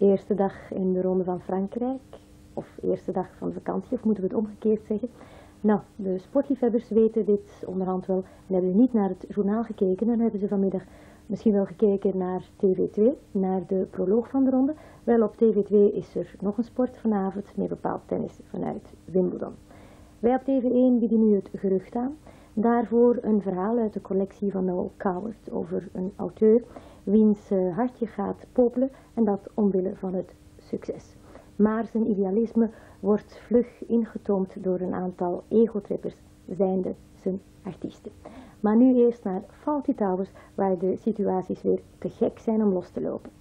Eerste dag in de Ronde van Frankrijk, of eerste dag van de vakantie, of moeten we het omgekeerd zeggen? Nou, de sportliefhebbers weten dit onderhand wel en hebben niet naar het journaal gekeken. Dan hebben ze vanmiddag misschien wel gekeken naar TV2, naar de proloog van de ronde. Wel, op TV2 is er nog een sport vanavond, meer bepaald tennis vanuit Wimbledon. Wij op TV1 bieden nu het gerucht aan. Daarvoor een verhaal uit de collectie van Noel Coward over een auteur wiens hartje gaat popelen en dat omwille van het succes. Maar zijn idealisme wordt vlug ingetoomd door een aantal egotrippers, zijnde zijn artiesten. Maar nu eerst naar Fawlty Towers, waar de situaties weer te gek zijn om los te lopen.